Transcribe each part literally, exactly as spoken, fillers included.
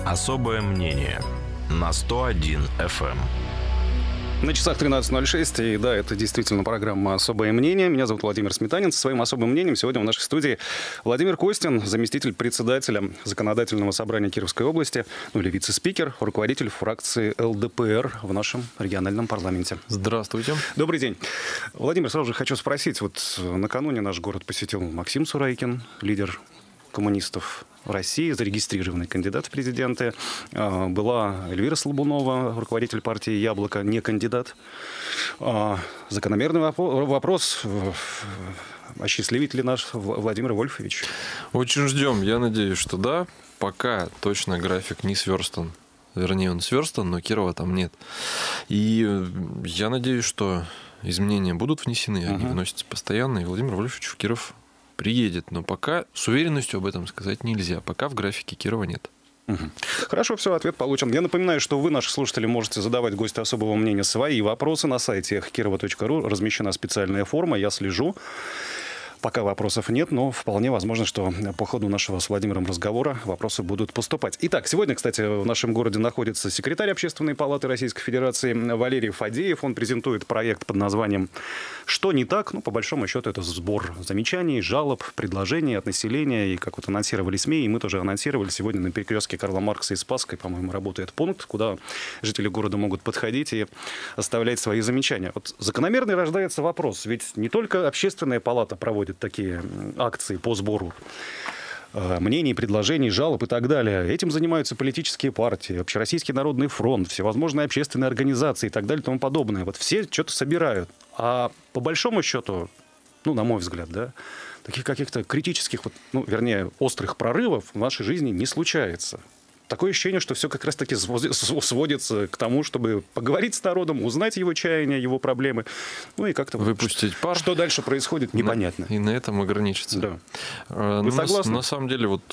Особое мнение на сто один эф эм. На часах тринадцать ноль шесть, и да, это действительно программа «Особое мнение». Меня зовут Владимир Сметанин. Со своим особым мнением сегодня в нашей студии Владимир Костин, заместитель председателя Законодательного собрания Кировской области, ну или вице-спикер, руководитель фракции эл дэ пэ эр в нашем региональном парламенте. Здравствуйте. Добрый день. Владимир, сразу же хочу спросить. Вот накануне наш город посетил Максим Сурайкин, лидер коммунистов России, зарегистрированный кандидат в президенты. Была Эльвира Слабунова, руководитель партии «Яблоко», не кандидат. Закономерный вопрос: осчастливит ли наш Владимир Вольфович? Очень ждем. Я надеюсь, что да. Пока точно график не сверстан. Вернее, он сверстан, но Кирова там нет. И я надеюсь, что изменения будут внесены, они uh-huh. вносятся постоянно, и Владимир Вольфович в Киров приедет. Но пока с уверенностью об этом сказать нельзя. Пока в графике Кирова нет. Угу. Хорошо, все, ответ получен. Я напоминаю, что вы, наши слушатели, можете задавать гостю особого мнения свои вопросы на сайте эхо кирова точка ру. Размещена специальная форма, я слежу. Пока вопросов нет, но вполне возможно, что по ходу нашего с Владимиром разговора вопросы будут поступать. Итак, сегодня, кстати, в нашем городе находится секретарь Общественной палаты Российской Федерации Валерий Фадеев. Он презентует проект под названием «Что не так?». Ну, по большому счету, это сбор замечаний, жалоб, предложений от населения. И, как вот анонсировали СМИ, и мы тоже анонсировали, сегодня на перекрестке Карла Маркса и Спасской, по-моему, работает пункт, куда жители города могут подходить и оставлять свои замечания. Вот закономерный рождается вопрос, ведь не только Общественная палата проводит такие акции по сбору мнений, предложений, жалоб и так далее. Этим занимаются политические партии, Общероссийский народный фронт, всевозможные общественные организации и так далее и тому подобное. Вот все что-то собирают. А по большому счету, ну, на мой взгляд, да, таких каких-то критических, вот, ну, вернее, острых прорывов в нашей жизни не случается. Такое ощущение, что все как раз-таки сводится к тому, чтобы поговорить с народом, узнать его чаяния, его проблемы, ну и как-то выпустить пар. Что дальше происходит, непонятно. И на этом ограничиться. Да. Вы ну, согласны? На, на самом деле, вот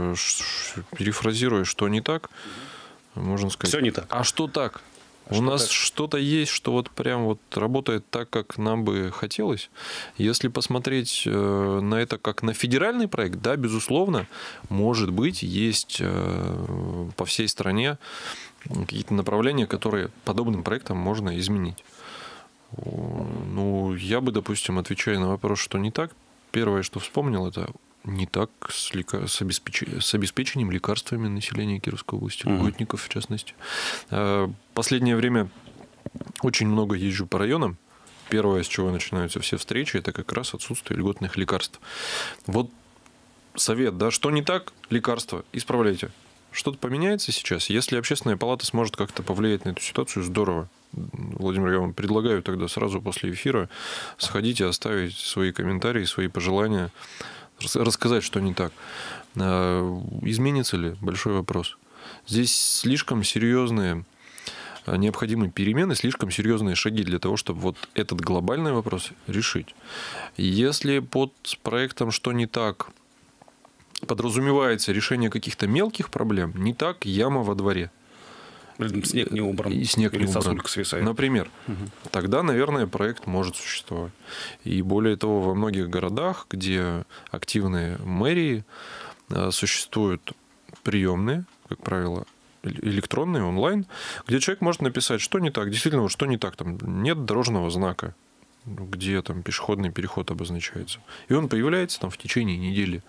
перефразируя, что не так, можно сказать. Все не так. А что так? А У что нас так? что-то есть, что вот прям вот работает так, как нам бы хотелось. Если посмотреть на это как на федеральный проект, да, безусловно, может быть, есть по всей стране какие-то направления, которые подобным проектам можно изменить. Ну, я бы, допустим, отвечая на вопрос, что не так, первое, что вспомнил, это не так с, лека... с, обеспеч... с обеспечением лекарствами населения Кировской области, льготников в частности. Последнее время очень много езжу по районам. Первое, с чего начинаются все встречи, это как раз отсутствие льготных лекарств. Вот совет, да, что не так, лекарства, исправляйте. Что-то поменяется сейчас. Если Общественная палата сможет как-то повлиять на эту ситуацию, здорово. Владимир, я вам предлагаю тогда сразу после эфира сходить и оставить свои комментарии, свои пожелания, рассказать, что не так. Изменится ли? Большой вопрос. Здесь слишком серьезные, необходимые перемены, слишком серьезные шаги для того, чтобы вот этот глобальный вопрос решить. Если под проектом «Что не так» подразумевается решение каких-то мелких проблем, не так яма во дворе. Снег не убран. И снег Или не убран. сосулька свисает. Например. Угу. Тогда, наверное, проект может существовать. И более того, во многих городах, где активные мэрии, существуют приемные, как правило, электронные, онлайн, где человек может написать, что не так. Действительно, вот что не так. Там нет дорожного знака, где там пешеходный переход обозначается. И он появляется там в течение недели.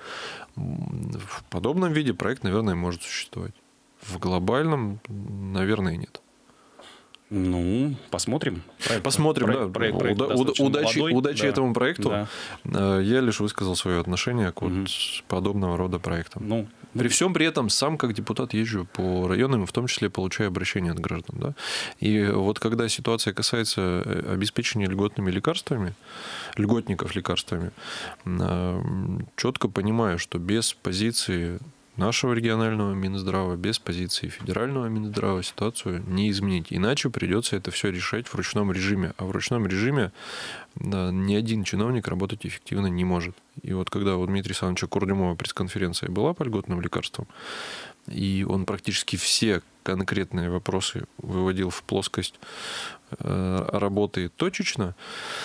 В подобном виде проект, наверное, может существовать. В глобальном, наверное, нет. Ну, посмотрим. Проект, посмотрим, проект, да. Проект, проект Уда- удачи молодой, удачи да. этому проекту. Да. Я лишь высказал свое отношение к угу. вот подобного рода проектам. Ну, при всем при этом сам как депутат езжу по районам, в том числе получаю обращения от граждан. Да? И вот когда ситуация касается обеспечения льготными лекарствами, льготников лекарствами, четко понимаю, что без позиции нашего регионального Минздрава, без позиции федерального Минздрава ситуацию не изменить. Иначе придется это все решать в ручном режиме. А в ручном режиме да, ни один чиновник работать эффективно не может. И вот когда у Дмитрия Александровича Курдюмова пресс-конференция была по льготным лекарствам, и он практически все конкретные вопросы выводил в плоскость работы точечно,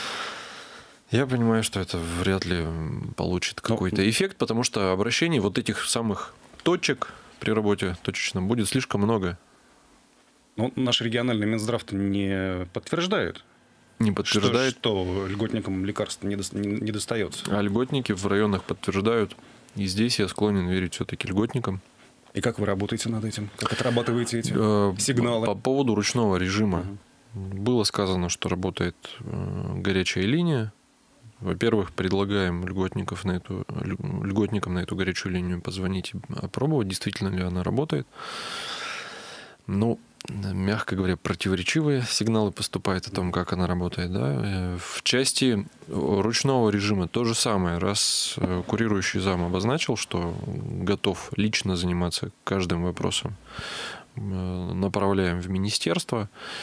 я понимаю, что это вряд ли получит какой-то эффект, потому что обращений вот этих самых точек при работе точечно будет слишком много. Ну, наш региональный Минздрав не подтверждает. Не подтверждает. Что, что льготникам лекарств не, до, не, не достается. А льготники в районах подтверждают. И здесь я склонен верить все-таки льготникам. И как вы работаете над этим? Как отрабатываете эти э, сигналы? По поводу ручного режима. Угу. Было сказано, что работает горячая линия. Во-первых, предлагаем льготников на эту, льготникам на эту горячую линию позвонить и опробовать, действительно ли она работает. Ну, мягко говоря, противоречивые сигналы поступают о том, как она работает. Да? В части ручного режима то же самое. Раз курирующий зам обозначил, что готов лично заниматься каждым вопросом, направляем в министерство.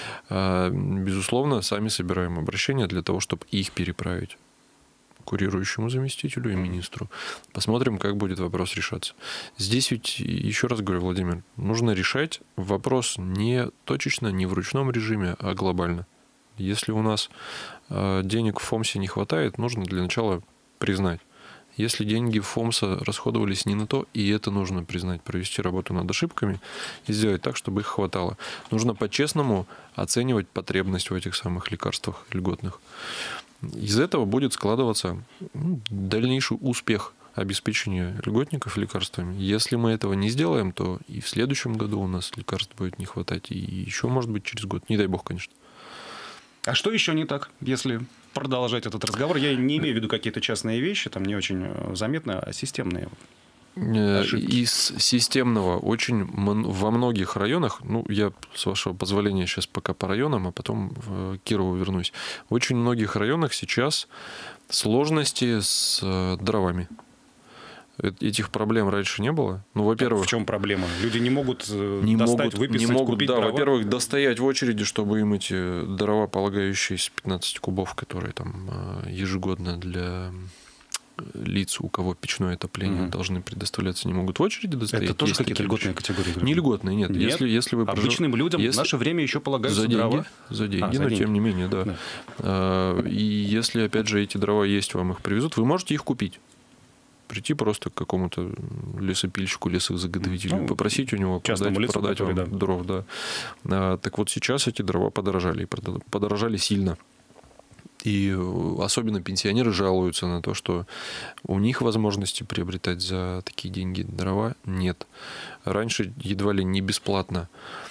Безусловно, сами собираем обращения для того, чтобы их переправить курирующему заместителю и министру. Посмотрим, как будет вопрос решаться. Здесь ведь, еще раз говорю, Владимир, нужно решать вопрос не точечно, не в ручном режиме, а глобально. Если у нас денег в ФОМСе не хватает, нужно для начала признать. Если деньги в ФОМСа расходовались не на то, и это нужно признать, провести работу над ошибками и сделать так, чтобы их хватало. Нужно по-честному оценивать потребность в этих самых лекарствах льготных. Из этого будет складываться дальнейший успех обеспечения льготников лекарствами. Если мы этого не сделаем, то и в следующем году у нас лекарств будет не хватать, и еще, может быть, через год. Не дай бог, конечно. А что еще не так, если продолжать этот разговор? Я не имею в виду какие-то частные вещи, там не очень заметны, а системные ошибки. Из системного очень во многих районах, ну, я, с вашего позволения, сейчас пока по районам, а потом в Кирову вернусь. В очень многих районах сейчас сложности с дровами. Этих проблем раньше не было. Ну, во-первых, в чем проблема? Люди не могут не достать, могут, выписать, не могут, купить да, дрова? Во-первых, достоять в очереди, чтобы им эти дрова, полагающиеся пятнадцать кубов, которые там ежегодно для лиц, у кого печное отопление, угу. должны предоставляться, не могут в очереди достоять. Это тоже какие-то льготные категории? Не льготные, нет. нет? Если, если вы Обычным прожив... людям если... в наше время еще полагаются за деньги, дрова? За деньги, а, но за деньги. Тем не менее, да. да. И если, опять же, эти дрова есть, вам их привезут, вы можете их купить. Прийти просто к какому-то лесопильщику, лесозаготовителю, ну, попросить у него продать, лицу, продать вам да. дров. Да. А, так вот сейчас эти дрова подорожали, и подорожали сильно. И особенно пенсионеры жалуются на то, что у них возможности приобретать за такие деньги дрова нет. Раньше едва ли не бесплатно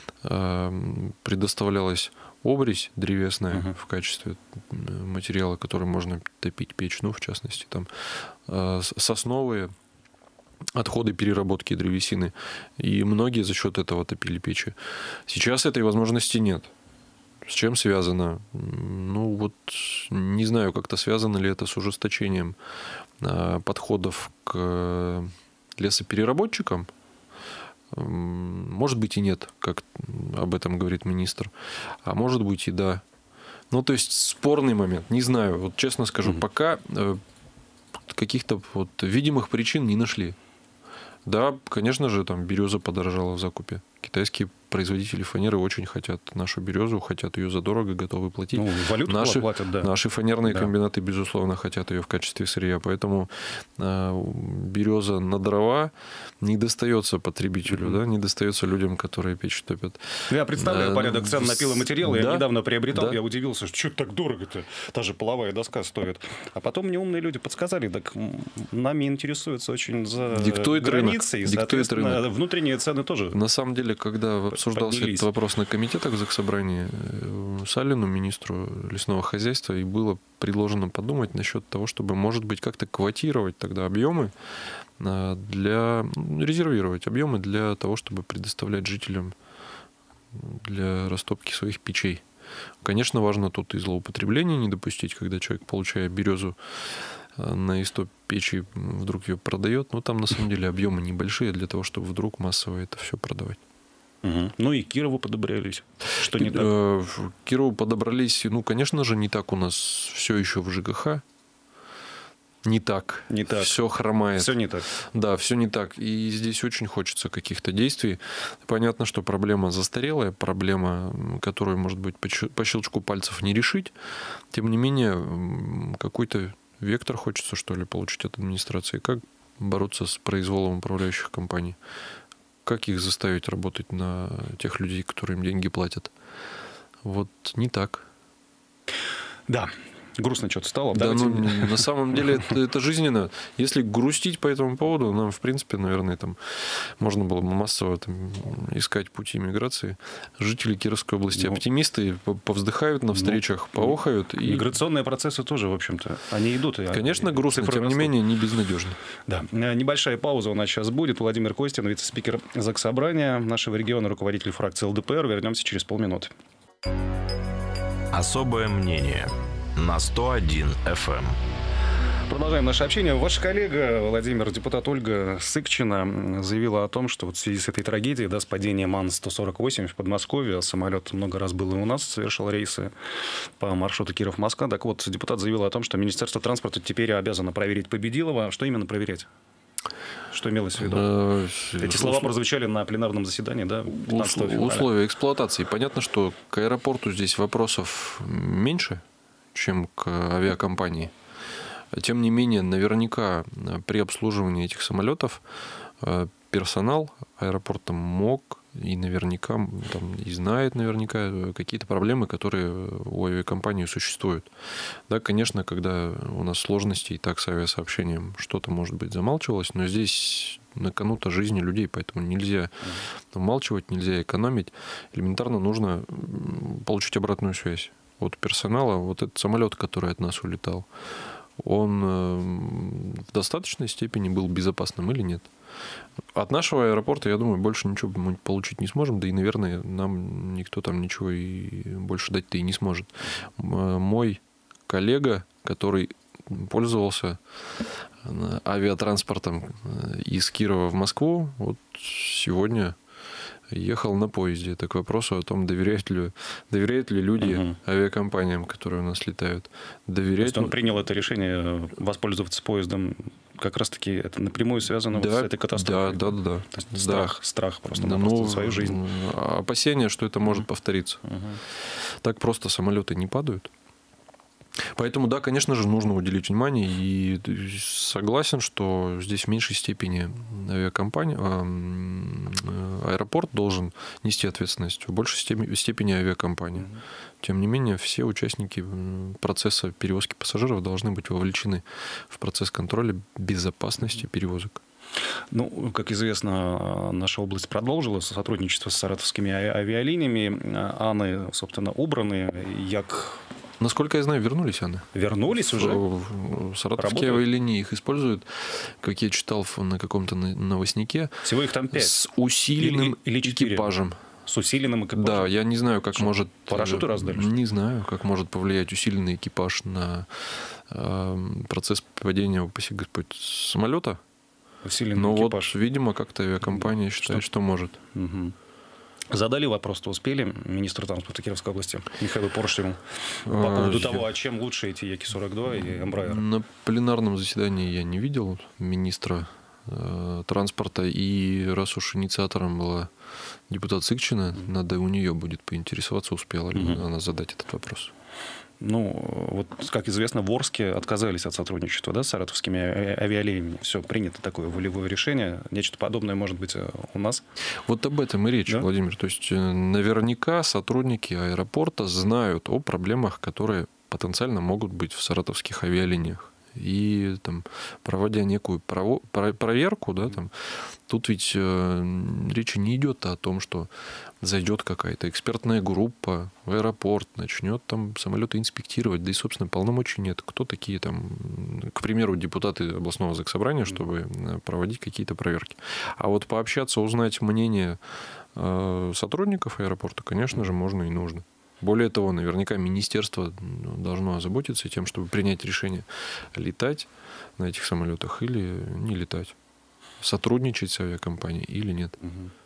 предоставлялась обрезь древесная uh-huh. в качестве материала, который можно топить печь, ну, в частности, там сосновые отходы переработки древесины. И многие за счет этого топили печи. Сейчас этой возможности нет. С чем связано? Ну, вот не знаю, как-то связано ли это с ужесточением подходов к лесопереработчикам. Может быть и нет, как об этом говорит министр. А может быть и да. Ну, то есть спорный момент. Не знаю. Вот честно скажу, mm-hmm. пока каких-то вот видимых причин не нашли. Да, конечно же, там береза подорожала в закупе. Китайские производители фанеры очень хотят нашу березу, хотят ее задорого, готовы платить. Ну, валюту наши, платят, да. Наши фанерные да. комбинаты, безусловно, хотят ее в качестве сырья. Поэтому э, береза на дрова не достается потребителю, mm-hmm. да, не достается людям, которые печь топят. Я представляю да, порядок цен на пиломатериалы. Да, я недавно приобретал, да. я удивился, что что-то так дорого-то. Та же половая доска стоит. А потом мне умные люди подсказали, так нами интересуются очень за Диктует границей. Рынок. И, соответственно, Диктует рынок. Внутренние цены тоже. На самом деле, когда обсуждался поднялись. этот вопрос на комитетах заксобрания, Салину, министру лесного хозяйства, и было предложено подумать насчет того, чтобы, может быть, как-то квотировать тогда объемы для резервировать объемы для того, чтобы предоставлять жителям для растопки своих печей. Конечно, важно тут и злоупотребление не допустить, когда человек, получая березу на истоп печи, вдруг ее продает. Но там на самом деле объемы небольшие для того, чтобы вдруг массово это все продавать. Угу. Ну и Кирову подобрались. Что не так? К Кирову подобрались, ну, конечно же, не так у нас все еще в ЖКХ. Не так. Не так. Все хромает. Все не так. Да, все не так. И здесь очень хочется каких-то действий. Понятно, что проблема застарелая, проблема, которую, может быть, по щелчку пальцев не решить. Тем не менее, какой-то вектор хочется, что ли, получить от администрации. Как бороться с произволом управляющих компаний? как их заставить работать на тех людей, которые им деньги платят? Вот не так. Да. Грустно что-то стало. Да, Давайте... ну, на самом деле это, это жизненно. Если грустить по этому поводу, нам, в принципе, наверное, там можно было бы массово там, искать пути миграции. Жители Кировской области, ну, оптимисты, повздыхают на встречах, ну, поохают. И... Миграционные процессы тоже, в общем-то, они идут. Конечно, грустно, тем не менее, не безнадежно. Да. Небольшая пауза у нас сейчас будет. Владимир Костин, вице-спикер Заксобрания нашего региона, руководитель фракции эл дэ пэ эр. Вернемся через полминуты. Особое мнение на сто один эф эм. Продолжаем наше общение. Ваша коллега, Владимир, депутат Ольга Сыкчина, заявила о том, что вот в связи с этой трагедией, да, с падением Ан сто сорок восемь в Подмосковье, самолет много раз был и у нас, совершил рейсы по маршруту Киров-Москва. Так вот, депутат заявила о том, что Министерство транспорта теперь обязано проверить Победилова. Что именно проверять? Что имелось в виду? Эти слова прозвучали на пленарном заседании, да, пятнадцатого февраля. Условия эксплуатации. Понятно, что к аэропорту здесь вопросов меньше, чем к авиакомпании. Тем не менее, наверняка при обслуживании этих самолетов персонал аэропорта мог и наверняка там, и знает наверняка какие-то проблемы, которые у авиакомпании существуют. Да, конечно, когда у нас сложности и так с авиасообщением что-то, может быть, замалчивалось, но здесь на кону-то жизни людей, поэтому нельзя умалчивать, нельзя экономить. Элементарно нужно получить обратную связь от персонала. Вот этот самолет, который от нас улетал, он в достаточной степени был безопасным или нет? От нашего аэропорта, я думаю, больше ничего мы получить не сможем, да и, наверное, нам никто там ничего и больше дать-то и не сможет. Мой коллега, который пользовался авиатранспортом из Кирова в Москву, вот сегодня ехал на поезде. Это к вопросу о том, доверяют ли, доверяют ли люди угу. авиакомпаниям, которые у нас летают. Доверяют... То есть он принял это решение воспользоваться поездом, как раз-таки это напрямую связано да, вот с этой катастрофой? Да, да, да. То есть страх, да. страх просто да, ну, за свою жизнь. Опасения, что это может угу. повториться. Угу. Так просто самолеты не падают. Поэтому, да, конечно же, нужно уделить внимание. И согласен, что здесь в меньшей степени авиакомпания, аэропорт должен нести ответственность, в большей степени авиакомпания. Mm-hmm. Тем не менее, все участники процесса перевозки пассажиров должны быть вовлечены в процесс контроля безопасности перевозок. Ну, как известно, наша область продолжила сотрудничество с саратовскими авиалиниями. Аны, собственно, убраны. Як... Насколько я знаю, вернулись они. Вернулись уже? Саратовские авиалинии их используют, как я читал на каком-то новостнике. Всего их там пять. С усиленным или, или экипажем. С усиленным экипажем? Да, я не знаю, как Что, может... Парашюты раздали? Не знаю, как может повлиять усиленный экипаж на э, процесс падения, упаси Господь, самолета. Усиленный Но экипаж. Вот, видимо, как-то авиакомпания что? считает, что может. Угу. Задали вопрос-то, успели министру транспорта Кировской области Михаилу Поршневу по поводу а, того, а чем лучше эти Яки сорок два и Embraer? На пленарном заседании я не видел министра э, транспорта, и раз уж инициатором была депутат Сыкчина, mm-hmm. надо у нее будет поинтересоваться, успела ли mm-hmm. она задать этот вопрос. Ну, вот, как известно, в Орске отказались от сотрудничества, да, с саратовскими авиалиниями. Все, принято такое волевое решение. Нечто подобное может быть у нас. Вот об этом и речь, да? Владимир. То есть, наверняка сотрудники аэропорта знают о проблемах, которые потенциально могут быть в саратовских авиалиниях. И там, проводя некую прово- проверку, да, там, тут ведь э, речи не идет о том, что зайдет какая-то экспертная группа в аэропорт, начнет там самолеты инспектировать, да и, собственно, полномочий нет. Кто такие там, к примеру, депутаты областного заксобрания, чтобы проводить какие-то проверки. А вот пообщаться, узнать мнение э, сотрудников аэропорта, конечно же, можно и нужно. Более того, наверняка министерство должно озаботиться тем, чтобы принять решение летать на этих самолетах или не летать, сотрудничать с авиакомпанией или нет.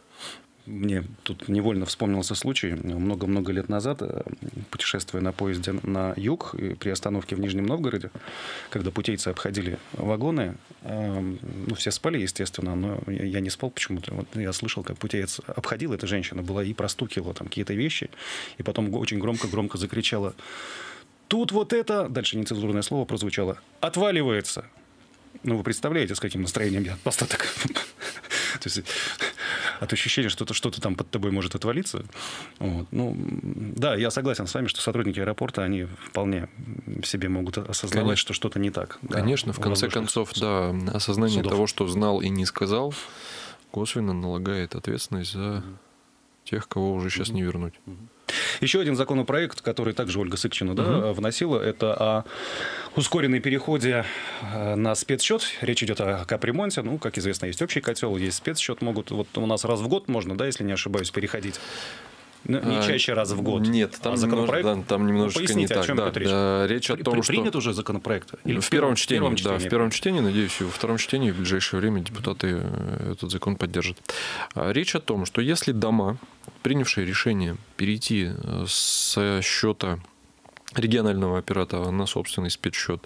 Мне тут невольно вспомнился случай. Много-много лет назад, путешествуя на поезде на юг, при остановке в Нижнем Новгороде, когда путейцы обходили вагоны, ну, все спали, естественно, но я не спал почему-то. Вот я слышал, как путеец обходил, эта женщина была и простукивала там какие-то вещи, и потом очень громко-громко закричала: «Тут вот это...» Дальше нецензурное слово прозвучало: «Отваливается». Ну, вы представляете, с каким настроением я остаток... То есть от ощущения, что что-то там под тобой может отвалиться. Вот. Ну, да, я согласен с вами, что сотрудники аэропорта, они вполне себе могут осознавать, Конечно. что что-то не так. Конечно, да, в конце концов, да, осознание судов. того, что знал и не сказал, косвенно налагает ответственность за угу. тех, кого уже сейчас угу. не вернуть. Угу. Еще один законопроект, который также Ольга Сыкчина да, угу. вносила, это о ускоренном переходе на спецсчет. Речь идет о капремонте. Ну, как известно, есть общий котел, есть спецсчет. Могут, вот у нас раз в год можно, да, если не ошибаюсь, переходить. Ну, не чаще раз в год. Нет, там, а законопроект... немножко, да, там немножечко ну, поясните, не о чем так. идет Да, речь. Да, речь о том, При, что... Принят уже законопроект? Или в, в первом чтении, первом чтении, да, в первом чтении, надеюсь, и во втором чтении в ближайшее время депутаты этот закон поддержат. Речь о том, что если дома, принявшие решение перейти со счета регионального оператора на собственный спецсчет,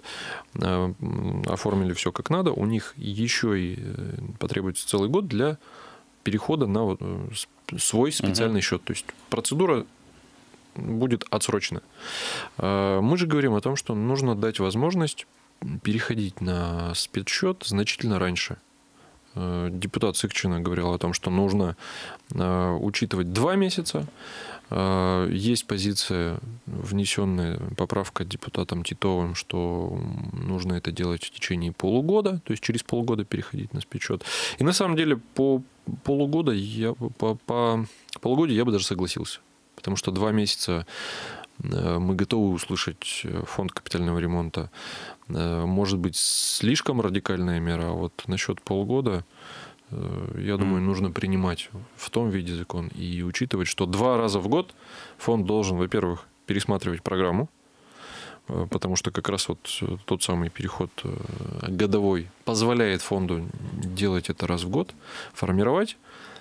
оформили все как надо, у них еще и потребуется целый год для перехода на свой специальный угу. счет. То есть процедура будет отсрочена. Мы же говорим о том, что нужно дать возможность переходить на спецсчет значительно раньше. Депутат Сыкчина говорил о том, что нужно учитывать два месяца. Есть позиция, внесенная поправка депутатом Титовым, что нужно это делать в течение полугода, то есть через полгода переходить на спецсчет. И на самом деле по полугода я, по, по полугодию я бы даже согласился. Потому что два месяца мы готовы услышать фонд капитального ремонта. Может быть, слишком радикальная мера, а вот насчет полгода, я думаю, нужно принимать в том виде закон и учитывать, что два раза в год фонд должен, во-первых, пересматривать программу, потому что как раз вот тот самый переход годовой позволяет фонду делать это раз в год, формировать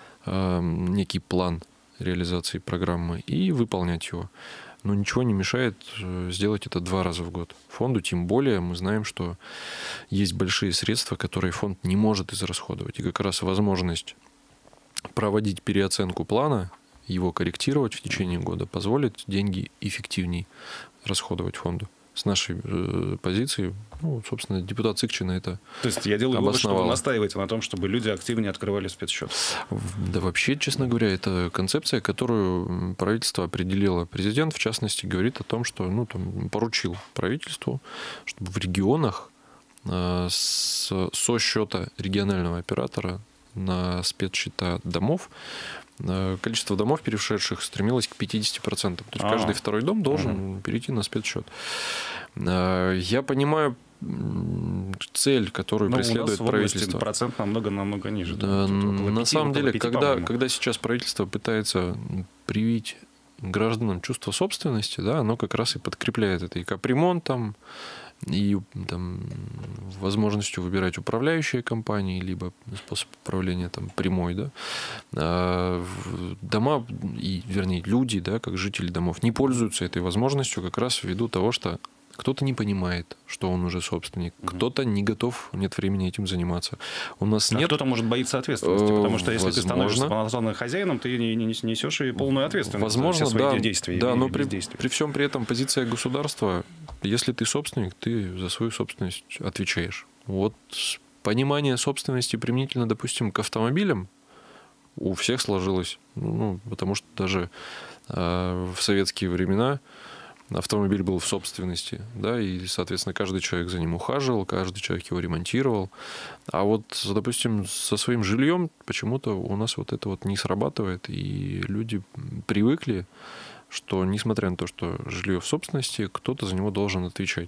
некий план реализации программы и выполнять его. Но ничего не мешает сделать это два раза в год. Фонду, тем более, мы знаем, что есть большие средства, которые фонд не может израсходовать. И как раз возможность проводить переоценку плана, его корректировать в течение года, позволит деньги эффективнее расходовать фонду. С нашей э, позиции, ну, собственно, депутат Сыкчина это То есть я делаю вывод, что вы настаиваете на том, чтобы люди активнее открывали спецсчет. Да вообще, честно говоря, это концепция, которую правительство определило. Президент, в частности, говорит о том, что ну, там, поручил правительству, чтобы в регионах э, с, со счета регионального оператора на спецсчета домов количество домов, перешедших, стремилось к пятидесяти процентам. То есть А-а-а. каждый второй дом должен угу. перейти на спецсчет. Я понимаю цель, которую Но преследует у нас правительство. Процент намного-намного ниже. Да, на пяти, самом деле, пяти, когда, когда сейчас правительство пытается привить гражданам чувство собственности, да, оно как раз и подкрепляет это и капремонтом, и там, возможностью выбирать управляющие компании, либо способ управления там, прямой. Да. А дома, и, вернее, люди, да, как жители домов, не пользуются этой возможностью как раз ввиду того, что кто-то не понимает, что он уже собственник, угу. кто-то не готов, нет времени этим заниматься. У нас а нет... кто-то может боиться ответственности, потому что если Возможно. ты становишься полноценным хозяином, ты не несешь и полную ответственность Возможно, за все свои да, действия. Да, но при, при всем при этом позиция государства, если ты собственник, ты за свою собственность отвечаешь. Вот понимание собственности применительно, допустим, к автомобилям у всех сложилось. Ну, потому что даже э, в советские времена автомобиль был в собственности, да, и, соответственно, каждый человек за ним ухаживал, каждый человек его ремонтировал. А вот, допустим, со своим жильем почему-то у нас вот это вот не срабатывает, и люди привыкли, что, несмотря на то, что жилье в собственности, кто-то за него должен отвечать.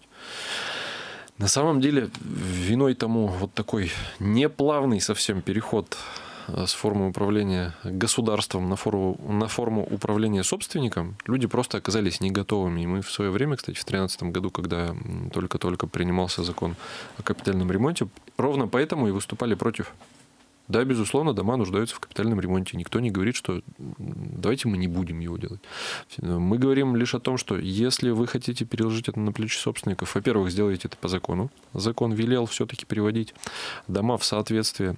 На самом деле, виной тому вот такой неплавный совсем переход с формы управления государством на форму, на форму управления собственником, люди просто оказались не готовыми. И мы в свое время, кстати, в две тысячи тринадцатом году, когда только-только принимался закон о капитальном ремонте, ровно поэтому и выступали против. Да, безусловно, дома нуждаются в капитальном ремонте. Никто не говорит, что давайте мы не будем его делать. Мы говорим лишь о том, что если вы хотите переложить это на плечи собственников, во-первых, сделайте это по закону. Закон велел все-таки переводить дома в соответствие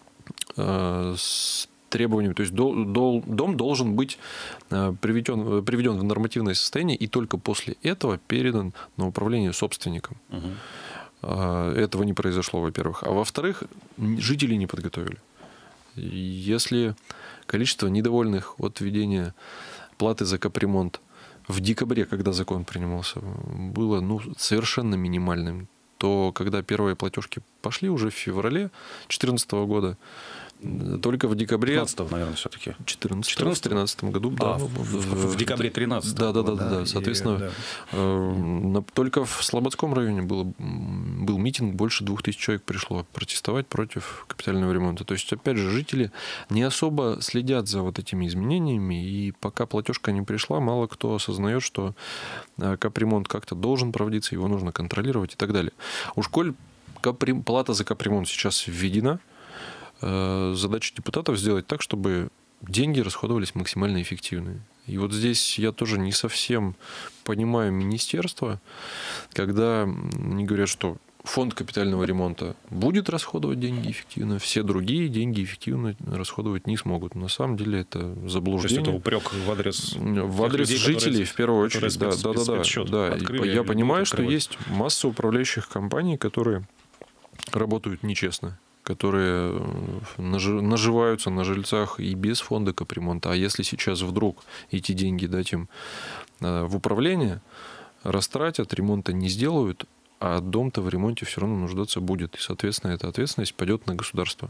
с требованиями, то есть дом должен быть приведен, приведен в нормативное состояние и только после этого передан на управление собственником. Угу. Этого не произошло, во-первых. А во-вторых, жители не подготовили. Если количество недовольных от введения платы за капремонт в декабре, когда закон принимался, было ну, совершенно минимальным, то когда первые платежки пошли уже в феврале две тысячи четырнадцатого года, только в декабре... пятнадцатого, наверное, все-таки. В две тысячи четырнадцатом году, да. А, в, в, в декабре тринадцатого. Да, да, да, да, да. Соответственно, и, да. Э, только в Слободском районе было, был митинг, больше двух тысяч человек пришло протестовать против капитального ремонта. То есть, опять же, жители не особо следят за вот этими изменениями, и пока платежка не пришла, мало кто осознает, что капремонт как-то должен проводиться, его нужно контролировать и так далее. Уж коль капрем... плата за капремонт сейчас введена, задача депутатов сделать так, чтобы деньги расходовались максимально эффективно. И вот здесь я тоже не совсем понимаю министерство, когда они говорят, что фонд капитального ремонта будет расходовать деньги эффективно, все другие деньги эффективно расходовать не смогут. На самом деле это заблуждение. То есть это упрек в адрес, в адрес людей, жителей, которые, в первую очередь. Да, да, да, да, да. Я понимаю, что есть масса управляющих компаний, которые работают нечестно, которые наживаются на жильцах и без фонда капремонта. А если сейчас вдруг эти деньги дать им в управление, растратят, ремонта не сделают, а дом-то в ремонте все равно нуждаться будет. И, соответственно, эта ответственность пойдет на государство.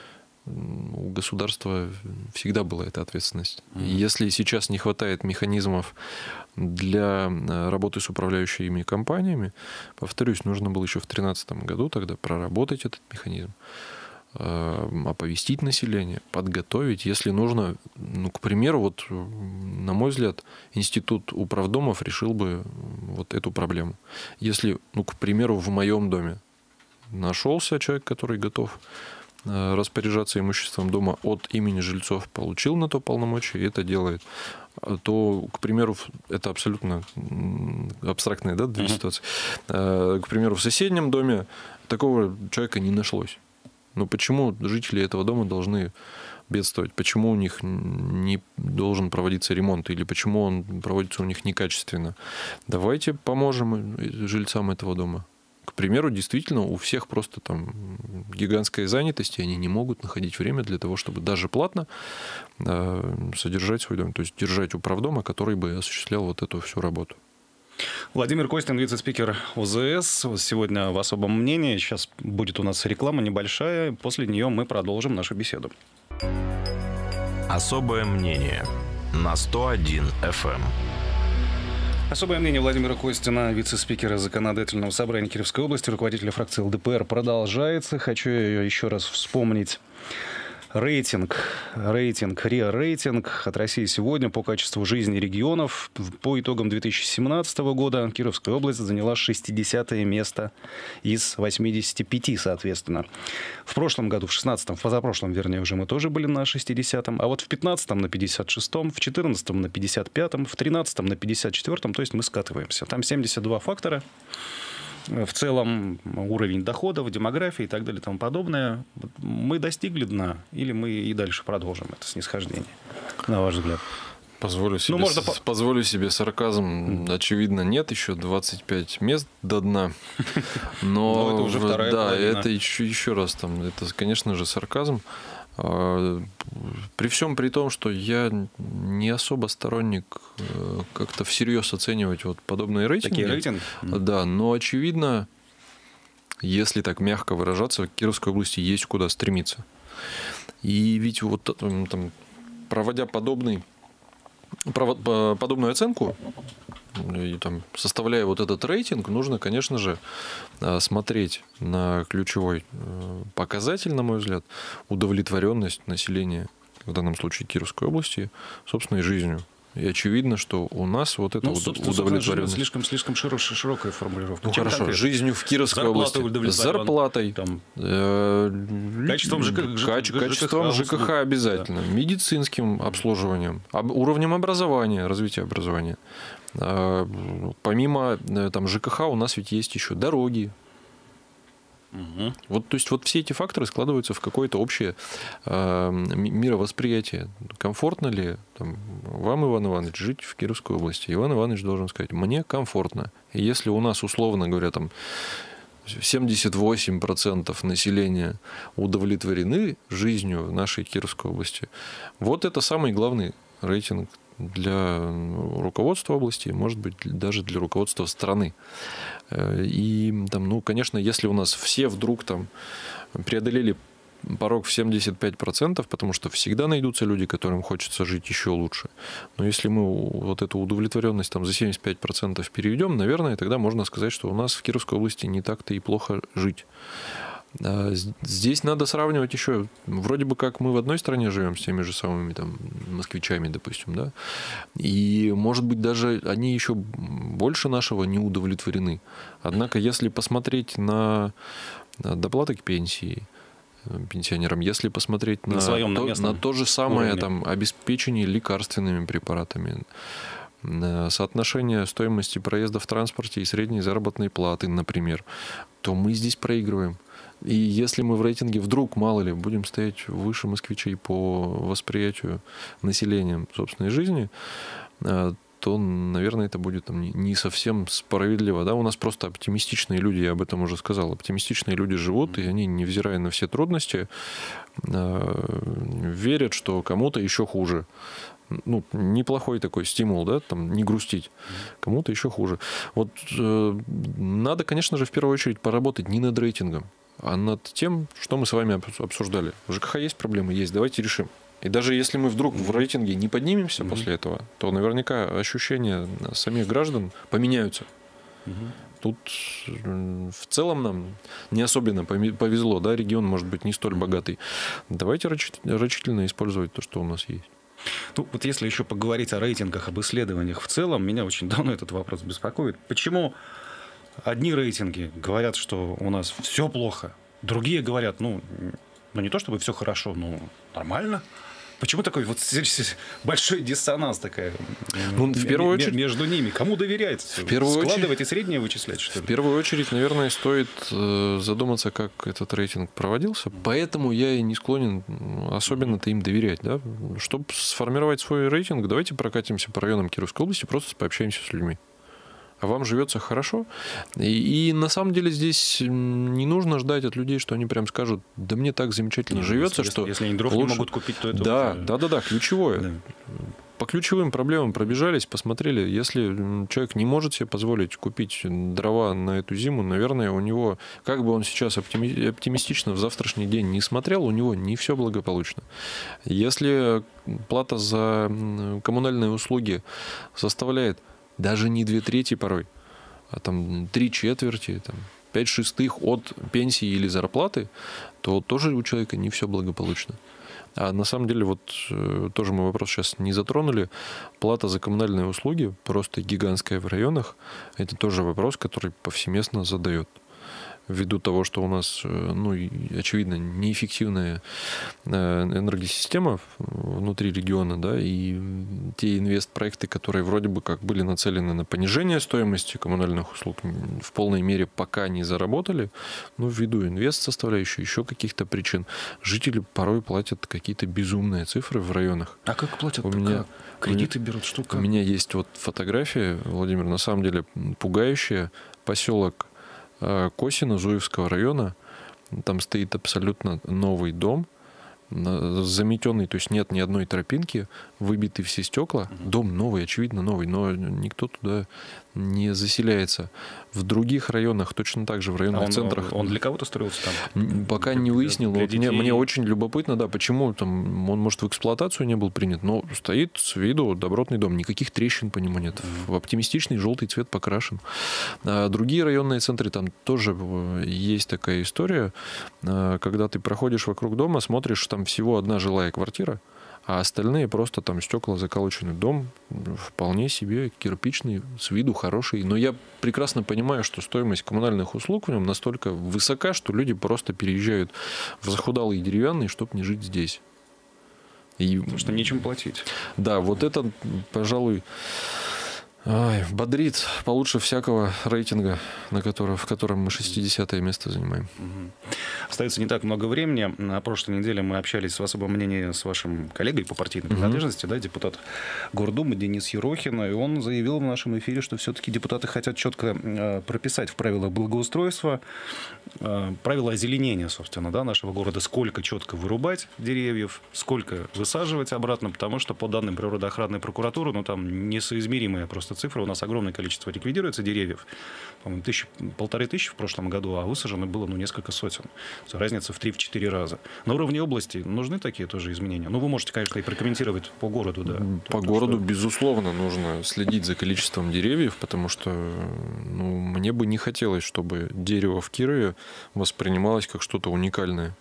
У государства всегда была эта ответственность. Mm-hmm. И если сейчас не хватает механизмов для работы с управляющими компаниями, повторюсь, нужно было еще в две тысячи тринадцатом году тогда проработать этот механизм, оповестить население, подготовить. Если нужно, ну, к примеру, вот, на мой взгляд, институт управдомов решил бы вот эту проблему. Если, ну, к примеру, в моем доме нашелся человек, который готов распоряжаться имуществом дома от имени жильцов, получил на то полномочия и это делает, то, к примеру, это абсолютно абстрактные, да, две uh-huh. ситуации. К примеру, в соседнем доме такого человека не нашлось. Но почему жители этого дома должны бедствовать? Почему у них не должен проводиться ремонт? Или почему он проводится у них некачественно? Давайте поможем жильцам этого дома. К примеру, действительно, у всех просто там гигантская занятость, и они не могут находить время для того, чтобы даже платно содержать свой дом. То есть держать управдома, который бы осуществлял вот эту всю работу. Владимир Костин, вице-спикер ОЗС. Сегодня в особом мнении. Сейчас будет у нас реклама небольшая. После нее мы продолжим нашу беседу. Особое мнение на сто один эф эм. Особое мнение Владимира Костина, вице-спикера Законодательного собрания Кировской области, руководителя фракции эл дэ пэ эр, продолжается. Хочу еще раз вспомнить рейтинг, рейтинг, РИА-рейтинг от России сегодня по качеству жизни регионов. По итогам две тысячи семнадцатого года Кировская область заняла шестидесятое место из восьмидесяти пяти, соответственно. В прошлом году, в шестнадцатом, в позапрошлом, вернее, уже мы тоже были на шестидесятом, а вот в пятнадцатом на пятьдесят шестом, в четырнадцатом на пятьдесят пятом, в тринадцатом на пятьдесят четвёртом, то есть мы скатываемся. Там семьдесят два фактора. В целом уровень доходов, демографии и так далее и тому подобное. Мы достигли дна или мы и дальше продолжим это снисхождение, на ваш взгляд? Позволю себе, ну, можно... позволю себе сарказм. Очевидно, нет еще двадцать пять мест до дна. Но, Но это уже вторая да, половина. Это еще, еще раз там, это, конечно же, сарказм. При всем при том, что я не особо сторонник как-то всерьез оценивать вот подобные рейтинги. Такие рейтинги? Да, но очевидно, если так мягко выражаться, в Кировской области есть куда стремиться. И ведь вот там, проводя подобный, подобную оценку, и там, составляя вот этот рейтинг, нужно, конечно же, смотреть на ключевой показатель, на мой взгляд, удовлетворенность населения, в данном случае Кировской области, собственной жизнью. И очевидно, что у нас вот это ну, удовлетворенность. Слишком, слишком широкая формулировка. Ну, хорошо, конкретно? Жизнью в Кировской Зарплатой области. Зарплатой. Там, э, качеством ЖКХ, каче, качеством ЖКХ, ЖКХ обязательно. Да. Медицинским обслуживанием. Об, уровнем образования, развития образования. Э, помимо там, ЖКХ у нас ведь есть еще дороги. Угу. Вот, то есть вот все эти факторы складываются в какое-то общее э, мировосприятие. Комфортно ли там, вам, Иван Иванович, жить в Кировской области? Иван Иванович должен сказать: мне комфортно. И если у нас, условно говоря, там семьдесят восемь процентов населения удовлетворены жизнью в нашей Кировской области. Вот это самый главный рейтинг для руководства области, может быть, даже для руководства страны. И, там, ну, конечно, если у нас все вдруг там преодолели порог в семьдесят пять процентов, потому что всегда найдутся люди, которым хочется жить еще лучше. Но если мы вот эту удовлетворенность там за семьдесят пять процентов переведем, наверное, тогда можно сказать, что у нас в Кировской области не так-то и плохо жить. Здесь надо сравнивать еще, вроде бы как мы в одной стране живем с теми же самыми там москвичами, допустим, да, и, может быть, даже они еще больше нашего не удовлетворены. Однако, если посмотреть на доплаты к пенсии пенсионерам, если посмотреть на, на, то, на то же самое там, обеспечение лекарственными препаратами, соотношение стоимости проезда в транспорте и средней заработной платы, например, то мы здесь проигрываем. И если мы в рейтинге вдруг, мало ли, будем стоять выше москвичей по восприятию населением собственной жизни, то, наверное, это будет там, не совсем справедливо. Да? У нас просто оптимистичные люди, я об этом уже сказал, оптимистичные люди живут, и они, невзирая на все трудности, верят, что кому-то еще хуже. Ну, неплохой такой стимул, да, там, не грустить. Кому-то еще хуже. Вот э, надо, конечно же, в первую очередь поработать не над рейтингом, а над тем, что мы с вами обсуждали. В ЖКХ есть проблемы? Есть. Давайте решим. И даже если мы вдруг в рейтинге не поднимемся mm-hmm. после этого, то наверняка ощущения самих граждан поменяются. Mm-hmm. Тут в целом нам не особенно повезло, да, регион может быть не столь богатый. Давайте рачительно использовать то, что у нас есть. Ну, вот если еще поговорить о рейтингах, об исследованиях в целом, меня очень давно этот вопрос беспокоит. Почему одни рейтинги говорят, что у нас все плохо, другие говорят, ну, ну не то чтобы все хорошо, но нормально. Почему такой вот большой диссонанс такая ну, в первую очередь, между ними? Кому доверять? В первую Складывать очередь, и среднее вычислять, что ли? В первую очередь, наверное, стоит задуматься, как этот рейтинг проводился. Поэтому я и не склонен особенно-то им доверять. Да? Чтобы сформировать свой рейтинг, давайте прокатимся по районам Кировской области, просто пообщаемся с людьми. А вам живется хорошо. И, и на самом деле здесь не нужно ждать от людей, что они прям скажут, да мне так замечательно Нет, живется, если, что... Если они дров лучше... не могут купить, то это... Да, уже... да, да, да, ключевое. Да. По ключевым проблемам пробежались, посмотрели. Если человек не может себе позволить купить дрова на эту зиму, наверное, у него, как бы он сейчас оптими... оптимистично в завтрашний день не смотрел, у него не все благополучно. Если плата за коммунальные услуги составляет даже не две трети порой, а там три четверти, там, пять шестых от пенсии или зарплаты, то тоже у человека не все благополучно. А на самом деле, вот тоже мы вопрос сейчас не затронули, плата за коммунальные услуги просто гигантская в районах, это тоже вопрос, который повсеместно задает. Ввиду того, что у нас, ну, очевидно, неэффективная энергосистема внутри региона, да, и те инвестпроекты, которые вроде бы как были нацелены на понижение стоимости коммунальных услуг, в полной мере пока не заработали, но ввиду инвест-составляющей, еще каких-то причин, жители порой платят какие-то безумные цифры в районах. А как платят? У меня, кредиты у меня, берут? Что, как? У меня есть вот фотография, Владимир, на самом деле пугающая, поселок Косино Зуевского района, там стоит абсолютно новый дом, заметенный, то есть нет ни одной тропинки, выбиты все стекла, дом новый, очевидно новый, но никто туда не заселяется. В других районах, точно так же в районных а он, центрах... Он для кого-то строился там? Пока не выяснил. Вот мне, мне очень любопытно, да, почему там он, может, в эксплуатацию не был принят, но стоит с виду добротный дом, никаких трещин по нему нет. В оптимистичный желтый цвет покрашен. А другие районные центры, там тоже есть такая история, когда ты проходишь вокруг дома, смотришь, там всего одна жилая квартира, а остальные просто там стекла заколочены. Дом вполне себе кирпичный, с виду хороший. Но я прекрасно понимаю, что стоимость коммунальных услуг в нем настолько высока, что люди просто переезжают в захудалые деревянные, чтобы не жить здесь. И... Потому что нечем платить. Да, вот это, пожалуй... Ай, бодрит получше всякого рейтинга, на котором, в котором мы шестидесятое место занимаем. Угу. остается не так много времени. На прошлой неделе мы общались в особом мнении с вашим коллегой по партийной принадлежности, mm-hmm. да, депутат Гордумы Денис Ерохин, и он заявил в нашем эфире, что все-таки депутаты хотят четко э, прописать в правилах благоустройства э, правила озеленения, собственно, да, нашего города, сколько четко вырубать деревьев, сколько высаживать обратно, потому что по данным природоохранной прокуратуры, ну, там несоизмеримые просто цифры, у нас огромное количество ликвидируется деревьев, по-моему, тысячи, полторы тысячи в прошлом году, а высажено было, ну, несколько сотен. Разница в три-четыре раза. На уровне области нужны такие тоже изменения? Ну, вы можете, конечно, и прокомментировать по городу, да. По то, городу, что... безусловно, нужно следить за количеством деревьев, потому что, ну, мне бы не хотелось, чтобы дерево в Кирове воспринималось как что-то уникальное.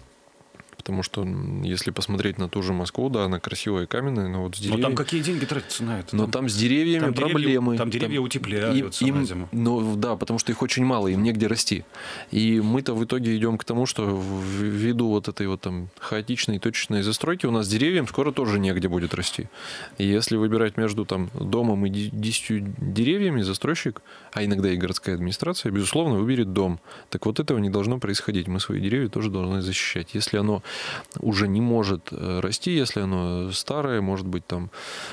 Потому что, если посмотреть на ту же Москву, да, она красивая, каменная, но вот с деревьями... Но там какие деньги тратятся на это? Но там, там с деревьями там проблемы. Деревья, там деревья там... утепляются им, на зиму. Ну, да, потому что их очень мало, им негде расти. И мы-то в итоге идем к тому, что ввиду вот этой вот там хаотичной, точечной застройки у нас деревьям скоро тоже негде будет расти. И если выбирать между там домом и десятью деревьями, застройщик, а иногда и городская администрация, безусловно, выберет дом. Так вот этого не должно происходить. Мы свои деревья тоже должны защищать. Если оно уже не может расти, если оно старое, может быть, там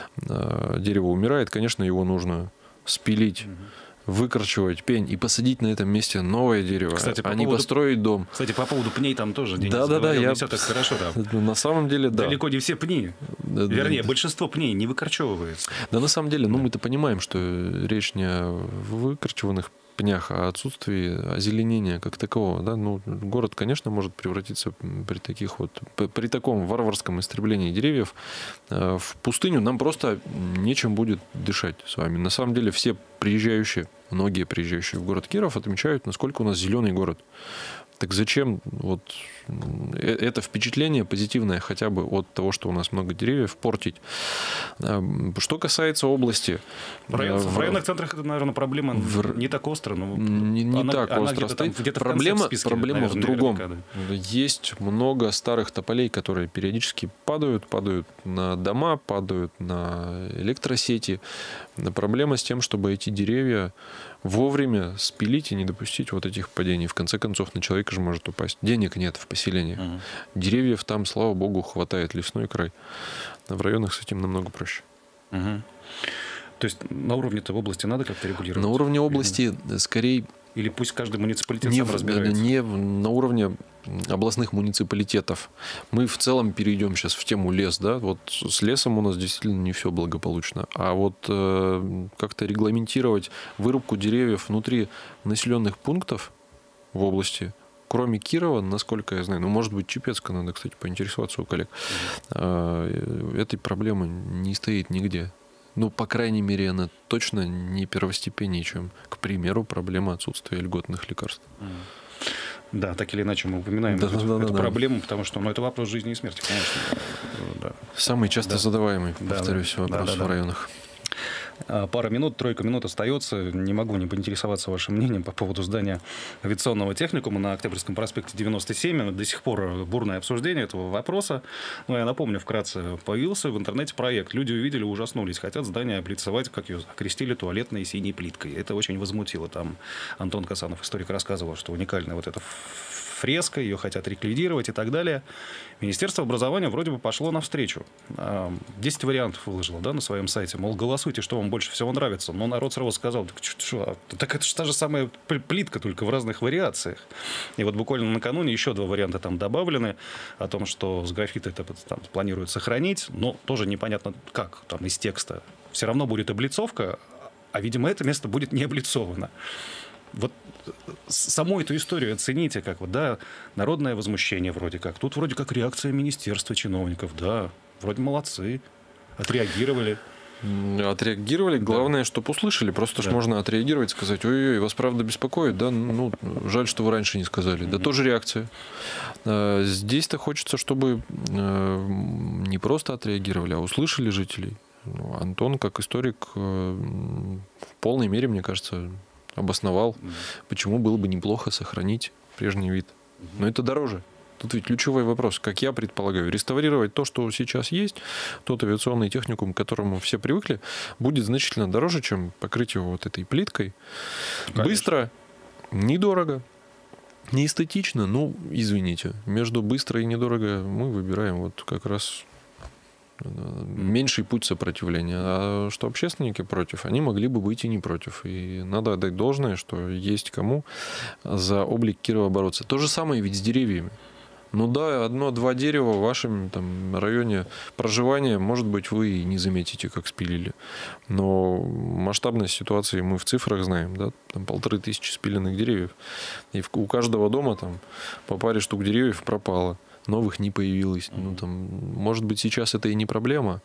дерево умирает, конечно, его нужно спилить, выкорчевать пень и посадить на этом месте новое дерево, кстати, по а не поводу... построить дом. Кстати, по поводу пней там тоже Денис да, да, да, я... не все так хорошо. Да. На самом деле, да. Далеко не все пни. Да, Вернее, да. большинство пней не выкорчевывается. Да, на самом деле, ну, мы-то понимаем, что речь не о выкорчеванных пнях, о отсутствии озеленения как такового. Да? Ну, город, конечно, может превратиться при таких вот, при таком варварском истреблении деревьев в пустыню. Нам просто нечем будет дышать с вами. На самом деле все приезжающие, многие приезжающие в город Киров отмечают, насколько у нас зеленый город. Так зачем вот это впечатление позитивное хотя бы от того, что у нас много деревьев, портить? Что касается области... В, район, в, в районных центрах это, наверное, проблема в, не так остро. Но не не она, так она остро где-то стоит. Там, где-то проблема в, списке, проблема наверное, в другом. Да. Есть много старых тополей, которые периодически падают, падают на дома, падают на электросети. Проблема с тем, чтобы эти деревья вовремя спилить и не допустить вот этих падений. В конце концов, на человека же может упасть. Денег нет в поселении. Uh-huh. Деревьев там, слава богу, хватает. Лесной край. В районах с этим намного проще. Uh-huh. То есть на уровне-то в области надо как-то регулировать? На уровне области или... скорее... Или пусть каждый муниципалитет не сам разбирается? Не на уровне областных муниципалитетов. Мы в целом перейдем сейчас в тему лес. Да? Вот с лесом у нас действительно не все благополучно. А вот э, как-то регламентировать вырубку деревьев внутри населенных пунктов в области, кроме Кирова, насколько я знаю, ну, может быть, Чепецка, надо, кстати, поинтересоваться у коллег, э, этой проблемы не стоит нигде. Ну, по крайней мере, она точно не первостепеннее, чем, к примеру, проблема отсутствия льготных лекарств. Да, так или иначе мы упоминаем да, эту, да, эту да, проблему, да. потому что ну, это вопрос жизни и смерти, конечно. Да. Самый часто да. задаваемый, да, повторюсь, да, вопрос да, да, в районах. Пара минут, тройка минут остается. Не могу не поинтересоваться вашим мнением по поводу здания авиационного техникума на Октябрьском проспекте девяносто семь. До сих пор бурное обсуждение этого вопроса. Но я напомню, вкратце, появился в интернете проект. Люди увидели, ужаснулись. Хотят здание облицевать, как ее окрестили, туалетной синей плиткой. Это очень возмутило. Там Антон Касанов, историк, рассказывал, что уникальная вот эта фреска, ее хотят ликвидировать и так далее. Министерство образования вроде бы пошло навстречу. десять вариантов выложило, да, на своем сайте. Мол, голосуйте, что вам больше всего нравится. Но народ сразу сказал, так, что, так это же та же самая плитка, только в разных вариациях. И вот буквально накануне еще два варианта там добавлены о том, что с графита это там планируют сохранить, но тоже непонятно как, там из текста. Все равно будет облицовка, а, видимо, это место будет не облицовано. Вот саму эту историю оцените, как вот, да, народное возмущение вроде как. Тут вроде как реакция министерства, чиновников, да, вроде молодцы, отреагировали. Отреагировали. Главное, да. чтобы услышали. Просто да. ж можно отреагировать, сказать, ой-ой, вас правда беспокоит, да? Ну, жаль, что вы раньше не сказали. Mm-hmm. Да тоже реакция. Здесь-то хочется, чтобы не просто отреагировали, а услышали жителей. Антон, как историк, в полной мере, мне кажется, обосновал, mm-hmm. почему было бы неплохо сохранить прежний вид. Mm-hmm. Но это дороже. Тут ведь ключевой вопрос, как я предполагаю, реставрировать то, что сейчас есть, тот авиационный техникум, к которому все привыкли, будет значительно дороже, чем покрыть его вот этой плиткой. Конечно. Быстро, недорого Не эстетично, ну, извините. Между быстро и недорого мы выбираем вот как раз меньший путь сопротивления. А что общественники против, они могли бы быть и не против. И надо отдать должное, что есть кому за облик Кирова бороться. То же самое ведь с деревьями. Ну да, одно-два дерева в вашем там районе проживания, может быть, вы и не заметите, как спилили. Но масштабность ситуации мы в цифрах знаем, да, там полторы тысячи спиленных деревьев. И у каждого дома там по паре штук деревьев пропало, новых не появилось. Ну, там, может быть, сейчас это и не проблема,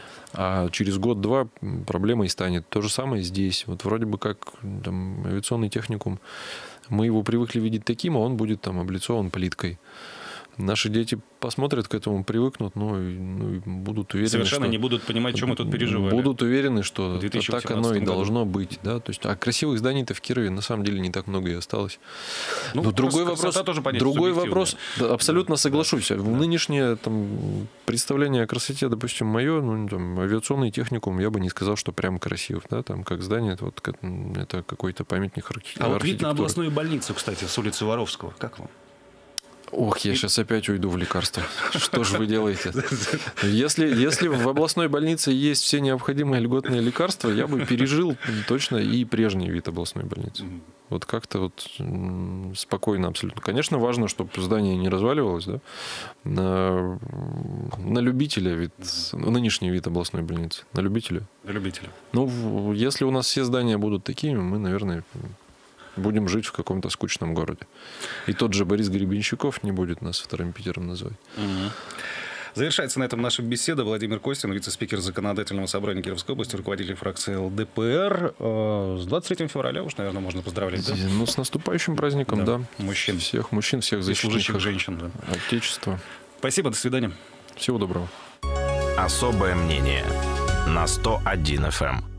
а через год-два проблемой станет. То же самое здесь. Вот вроде бы как там, авиационный техникум, мы его привыкли видеть таким, а он будет там облицован плиткой. Наши дети посмотрят к этому, привыкнут, ну, и, ну, и будут уверены, совершенно что... не будут понимать, что мы тут переживали. Будут уверены, что так оно и должно быть. Да? То есть, а красивых зданий-то в Кирове на самом деле не так много и осталось. Ну, Но другой вопрос, тоже, понятно, другой вопрос, да, абсолютно да, соглашусь. Да. Нынешнее там, представление о красоте, допустим, мое, ну, там, авиационный техникум, я бы не сказал, что прям красив. Да? Там, как здание, это, вот, это какой-то памятник архитектуры. А вот вид на областную больницу, кстати, с улицы Воровского, как вам? Ох, я сейчас опять уйду в лекарства. Что же вы делаете? Если, если в областной больнице есть все необходимые льготные лекарства, я бы пережил точно и прежний вид областной больницы. Вот как-то вот спокойно абсолютно. Конечно, важно, чтобы здание не разваливалось, да? На, на любителя вид, нынешний вид областной больницы. На любителя. На любителя. Ну, если у нас все здания будут такими, мы, наверное... будем жить в каком-то скучном городе. И тот же Борис Гребенщиков не будет нас вторым Питером называть. Угу. Завершается на этом наша беседа. Владимир Костин, вице-спикер Законодательного собрания Кировской области, руководитель фракции эл дэ пэ эр. С двадцать третьим февраля уж, наверное, можно поздравлять, да? Ну, с наступающим праздником, да. да. Мужчин. Всех мужчин, всех защитников. женщин, да. Отечества. Спасибо, до свидания. Всего доброго. Особое мнение на сто один эф эм.